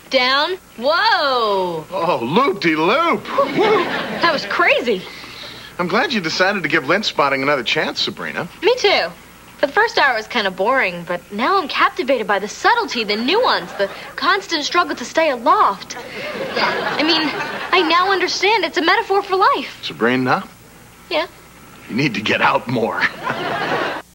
down. Whoa! Oh, loop-de-loop. That was crazy. I'm glad you decided to give lint spotting another chance, Sabrina. Me too. For the first hour, it was kind of boring, but now I'm captivated by the subtlety, the nuance, the constant struggle to stay aloft. I mean, I now understand it's a metaphor for life. Sabrina? Yeah? You need to get out more.